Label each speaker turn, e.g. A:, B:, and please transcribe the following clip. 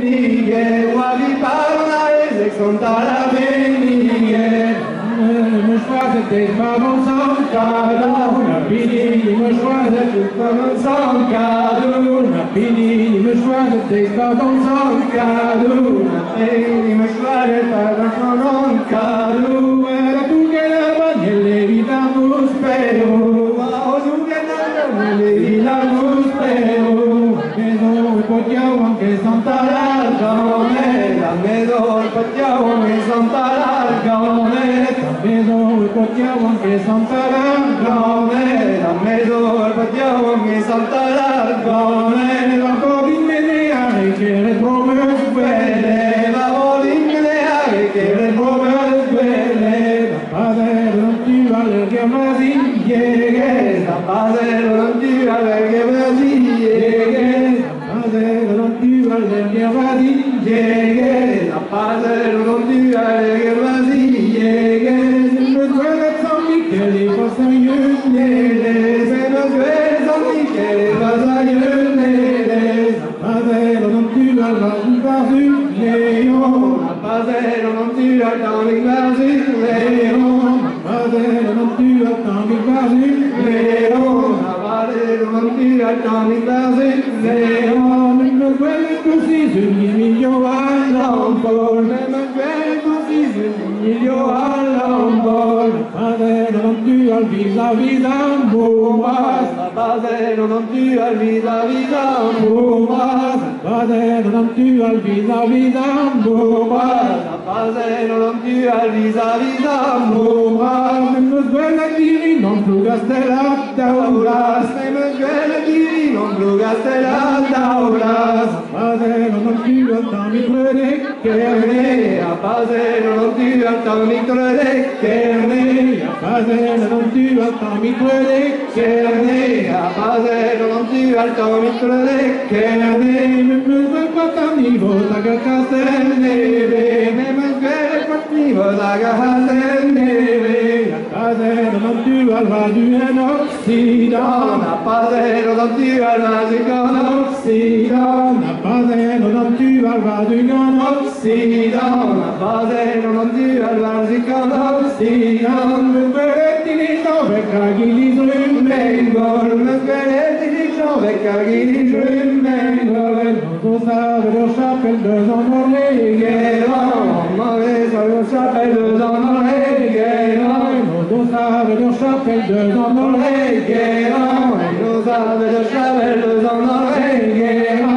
A: benige, wabi parla sexontara benige.
B: Me choisis d'être pas bon sans cadeau, la pini, me choisis d'être pas bon sans cadeau, la pini, me choisis d'être pas bon sans cadeau, la pini, me choisis pas bon cadeau, era tu che la bagnelle viviamo spero, oh tu che la bagnelle viviamo spero, vedo il pottiamo anche santa largone, la vedo il pottiamo anche santa largone. Vedo il pottiamo anche santa largone, la vedo il pottiamo anche santa largone, la voglio che le prove quelle, la voglio che le prove quelle, la padre non ti vale che masiglie, la padre non ti vale che masiglie, la padre non ti vale che masiglie, la padre non ti vale che masiglie. Michele was a jüngele, seines Wesens Michele was a jüngele. Apazelo non tu al Basileo, apazelo non tu al Basileo, apazelo non tu al Basileo, apazelo non tu al Basileo. Non quelle così sugli miglio all'ombol, non quelle così sugli miglio all'ombol. Apazelo non tu al vis-à-vis d'amboas, apazelo non tu al vis-à-vis d'amboas, apazelo non tu al vis-à-vis d'amboas, apazelo non tu al vis-à-vis d'amboas. Nemmeno quelle tiri non plugaste la dauras, nemmeno quelle tiri non plugaste la dauras, apazelo non tu al tamicrede kerne, apazelo non tu al tamicrede kerne, apazelo non tu al tamicrede kerne, apazelo non tu al tamicrede kerne. Nemmeno quel patanivo da castelle, nemmeno quel patanivo da castelle, apazelo non tu al raduen occident, apazelo non tu al raduen occident, apazelo non tu al raduen occident, apazelo non tu al raduen occident. Muggerettini dove caghi svengol, muggerettini dove caghi svengol, non savent le chapelle de Jean-Marie, mauvais le chapelle de Jean-Marie, non savent le chapelle de Jean-Marie, non savent le chapelle de Jean-Marie.